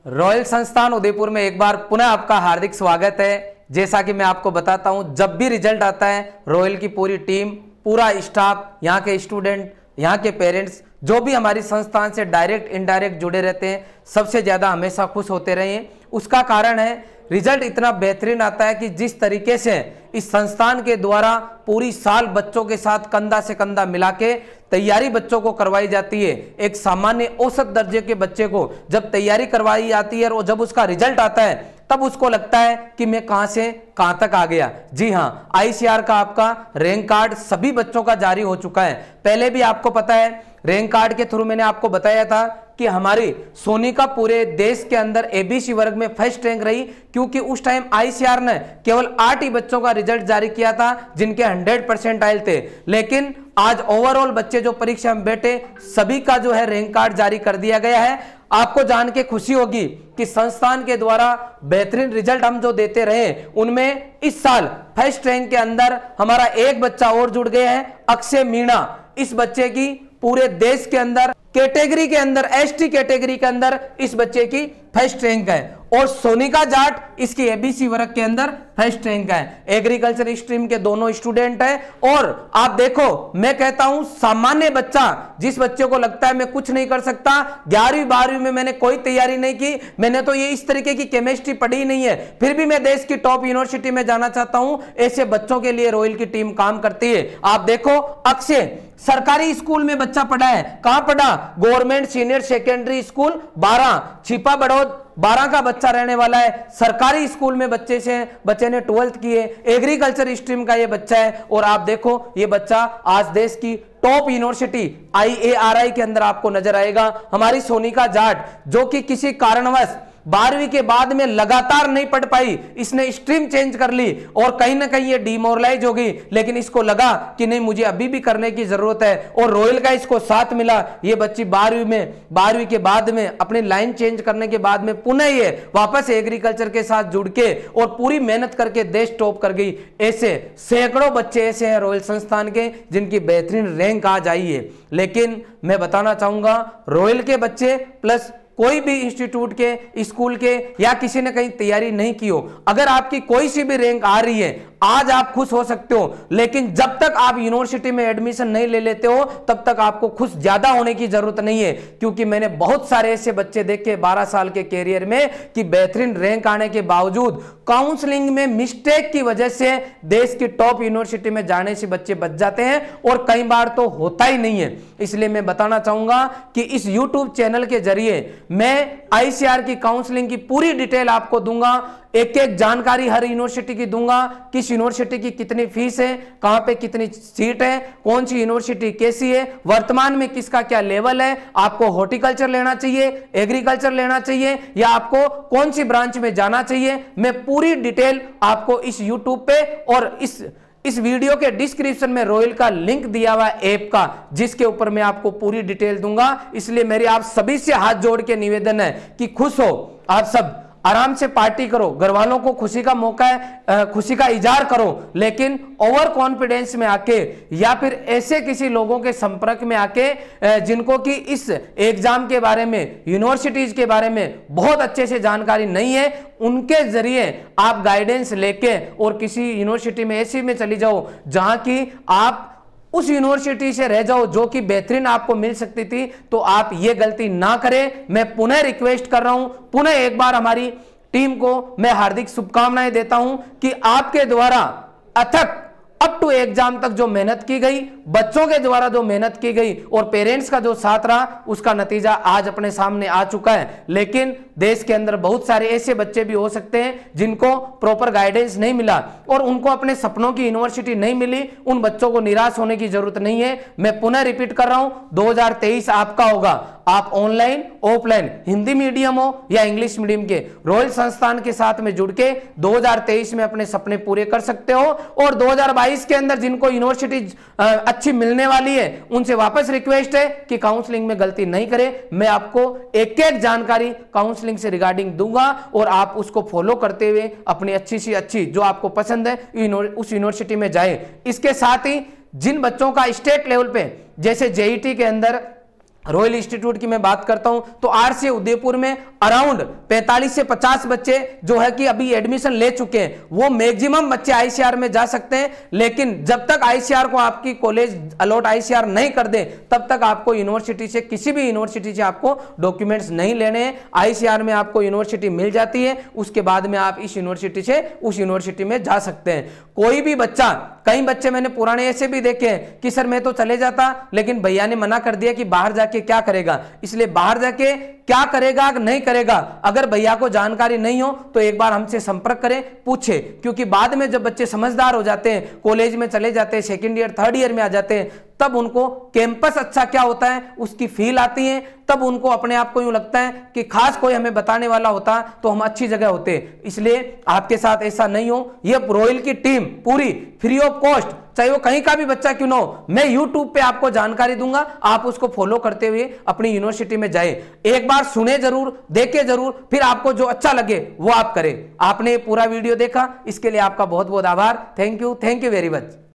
Royal संस्थान उदयपुर में एक बार पुनः आपका हार्दिक स्वागत है। जैसा कि मैं आपको बताता हूं, जब भी रिजल्ट आता है रॉयल की पूरी टीम, पूरा स्टाफ, यहाँ के स्टूडेंट, यहाँ के पेरेंट्स, जो भी हमारी संस्थान से डायरेक्ट इनडायरेक्ट जुड़े रहते हैं, सबसे ज़्यादा हमेशा खुश होते रहे हैं। उसका कारण है रिजल्ट इतना बेहतरीन आता है कि जिस तरीके से इस संस्थान के द्वारा पूरी साल बच्चों के साथ कंधा से कंधा मिला के तैयारी बच्चों को करवाई जाती है। एक सामान्य औसत दर्जे के बच्चे को जब तैयारी करवाई जाती है और जब उसका रिजल्ट आता है तब उसको लगता है कि मैं कहां से कहां तक आ गया। जी हां, आईसीआर का आपका रैंक कार्ड सभी बच्चों का जारी हो चुका है। पहले भी आपको पता है, रैंक कार्ड के थ्रू मैंने आपको बताया था कि हमारी सोनिका पूरे देश के अंदर एबीसी वर्ग में फर्स्ट रैंक रही, क्योंकि उस टाइम आईसीआर ने केवल 8 ही बच्चों का रिजल्ट जारी किया था जिनके 100% आए थे। लेकिन आज ओवरऑल बच्चे जो परीक्षा में बैठे सभी का जो है रैंक कार्ड जारी कर दिया गया है। आपको जान के खुशी होगी कि संस्थान के द्वारा बेहतरीन रिजल्ट हम जो देते रहे उनमें इस साल फर्स्ट रैंक के अंदर हमारा एक बच्चा और जुड़ गया है, अक्षय मीणा। इस बच्चे की पूरे देश के अंदर कैटेगरी के अंदर, एसटी कैटेगरी के अंदर इस बच्चे की फर्स्ट रैंक है और सोनिका जाट इसकी एबीसी वर्ग के अंदर फर्स्ट रैंक है। एग्रीकल्चर स्ट्रीम के दोनों स्टूडेंट हैं। और आप देखो, मैं कहता हूं सामान्य बच्चा, जिस बच्चे को लगता है मैं कुछ नहीं कर सकता, 11वीं 12वीं में मैंने कोई तैयारी नहीं की, मैंने तो ये इस तरीके की केमिस्ट्री पढ़ी ही नहीं है, फिर भी मैं देश की टॉप यूनिवर्सिटी में जाना चाहता हूं, ऐसे बच्चों के लिए रॉयल की टीम काम करती है। आप देखो, अक्षय सरकारी स्कूल में बच्चा पढ़ा है। कहां पढ़ा? गवर्नमेंट सीनियर सेकेंडरी स्कूल 12, छिपा बड़ौद 12 का बच्चा रहने वाला है। सरकारी स्कूल में बच्चे ने 12th की है। एग्रीकल्चर स्ट्रीम का ये बच्चा है और आप देखो ये बच्चा आज देश की टॉप यूनिवर्सिटी IARI के अंदर आपको नजर आएगा। हमारी सोनिका जाट जो कि किसी कारणवश 12वीं के बाद में लगातार नहीं पढ़ पाई, इसने स्ट्रीम चेंज कर ली और कहीं ना कहीं ये डिमोरलाइज हो गई, लेकिन इसको लगा कि नहीं, मुझे अभी भी करने की जरूरत है और रॉयल का इसको साथ मिला। ये बच्ची 12वीं के बाद में अपनी लाइन चेंज करने के बाद में पुनः ये वापस एग्रीकल्चर के साथ जुड़ के और पूरी मेहनत करके देश टॉप कर गई। ऐसे सैकड़ों बच्चे ऐसे हैं रॉयल संस्थान के जिनकी बेहतरीन रैंक आज आई है। लेकिन मैं बताना चाहूंगा, रॉयल के बच्चे प्लस कोई भी इंस्टीट्यूट के, स्कूल के या किसी ने कहीं तैयारी नहीं की हो, अगर आपकी कोई सी भी रैंक आ रही है, आज आप खुश हो सकते हो, लेकिन जब तक आप यूनिवर्सिटी में एडमिशन नहीं ले लेते हो तब तक आपको खुश ज्यादा होने की जरूरत नहीं है। क्योंकि मैंने बहुत सारे ऐसे बच्चे देखे 12 साल के कैरियर में कि बेहतरीन रैंक आने के बावजूद काउंसलिंग में मिस्टेक की वजह से देश की टॉप यूनिवर्सिटी में जाने से बच्चे बच जाते हैं और कई बार तो होता ही नहीं है। इसलिए मैं बताना चाहूंगा कि इस यूट्यूब चैनल के जरिए मैं आईसीआर की काउंसलिंग की पूरी डिटेल आपको दूंगा, एक एक जानकारी हर यूनिवर्सिटी की दूंगा, किस यूनिवर्सिटी की कितनी फीस है, कहां पे कितनी सीट है, कौन सी यूनिवर्सिटी कैसी है, वर्तमान में किसका क्या लेवल है, आपको हॉर्टिकल्चर लेना चाहिए, एग्रीकल्चर लेना चाहिए या आपको कौन सी ब्रांच में जाना चाहिए। मैं पूरी डिटेल आपको इस यूट्यूब पे और इस वीडियो के डिस्क्रिप्शन में रॉयल का लिंक दिया हुआ ऐप का, जिसके ऊपर मैं आपको पूरी डिटेल दूंगा। इसलिए मेरी आप सभी से हाथ जोड़ के निवेदन है कि खुश हो, आप सब आराम से पार्टी करो, घर वालों को खुशी का मौका है, खुशी का इजहार करो, लेकिन ओवर कॉन्फिडेंस में आके या फिर ऐसे किसी लोगों के संपर्क में आके जिनको कि इस एग्जाम के बारे में, यूनिवर्सिटीज के बारे में बहुत अच्छे से जानकारी नहीं है, उनके जरिए आप गाइडेंस लेके और किसी यूनिवर्सिटी में ऐसी में चली जाओ जहां की आप उस यूनिवर्सिटी से रह जाओ जो कि बेहतरीन आपको मिल सकती थी। तो आप ये गलती ना करें। मैं पुनः रिक्वेस्ट कर रहा हूं, पुनः एक बार हमारी टीम को मैं हार्दिक शुभकामनाएं देता हूं कि आपके द्वारा अथक अप टू एग्जाम तक जो मेहनत की गई, बच्चों के द्वारा जो मेहनत की गई और पेरेंट्स का जो साथ रहा, उसका नतीजा आज अपने सामने आ चुका है। लेकिन देश के अंदर बहुत सारे ऐसे बच्चे भी हो सकते हैं जिनको प्रॉपर गाइडेंस नहीं मिला और उनको अपने सपनों की यूनिवर्सिटी नहीं मिली। उन बच्चों को निराश होने की जरूरत नहीं है। मैं पुनः रिपीट कर रहा हूं, 2023 आपका होगा। आप ऑनलाइन ऑफलाइन, हिंदी मीडियम हो या इंग्लिश मीडियम के, रॉयल संस्थान के साथ में जुड़ के 2023 में अपने सपने पूरे कर सकते हो। और 2022 के अंदर जिनको यूनिवर्सिटी अच्छी मिलने वाली है, उनसे वापस रिक्वेस्ट है कि काउंसलिंग में गलती नहीं करें। मैं आपको एक एक जानकारी काउंसलिंग से रिगार्डिंग दूंगा और आप उसको फॉलो करते हुए अपनी अच्छी सी अच्छी जो आपको पसंद है उस यूनिवर्सिटी में जाए। इसके साथ ही जिन बच्चों का स्टेट लेवल पे, जैसे जेईटी के अंदर रॉयल इंस्टीट्यूट की मैं बात करता हूं तो आरसीए उदयपुर में अराउंड 45 से 50 बच्चे जो है कि अभी एडमिशन ले चुके हैं। वो मैक्सिमम बच्चे आईसीआर में जा सकते हैं, लेकिन जब तक आईसीआर को आपकी कॉलेज अलॉट आईसीआर नहीं कर दे तब तक आपको यूनिवर्सिटी से, किसी भी यूनिवर्सिटी से आपको डॉक्यूमेंट्स नहीं लेने हैं। आईसीआर में आपको यूनिवर्सिटी मिल जाती है, उसके बाद में आप इस यूनिवर्सिटी से उस यूनिवर्सिटी में जा सकते हैं। कोई भी बच्चा, कई बच्चे मैंने पुराने ऐसे भी देखे हैं कि सर मैं तो चले जाता लेकिन भैया ने मना कर दिया कि बाहर जाके क्या करेगा, इसलिए बाहर जाके क्या करेगा नहीं करेगा, अगर भैया को जानकारी नहीं हो तो एक बार हमसे संपर्क करें, पूछे, क्योंकि बाद में जब बच्चे समझदार हो जाते हैं, कॉलेज में चले जाते हैं, सेकंड ईयर थर्ड ईयर में आ जाते हैं, तब उनको कैंपस अच्छा क्या होता है उसकी फील आती है। तब उनको अपने आप को यूं लगता है कि खास कोई हमें बताने वाला होता तो हम अच्छी जगह होते। इसलिए आपके साथ ऐसा नहीं हो। ये रॉयल की टीम पूरी फ्री ऑफ कॉस्ट, चाहे वो कहीं का भी बच्चा क्यों ना हो, मैं यूट्यूब पे आपको जानकारी दूंगा, आप उसको फॉलो करते हुए अपनी यूनिवर्सिटी में जाए। एक बार सुने जरूर, देखे जरूर, फिर आपको जो अच्छा लगे वो आप करें। आपने पूरा वीडियो देखा, इसके लिए आपका बहुत बहुत आभार। Thank you very much.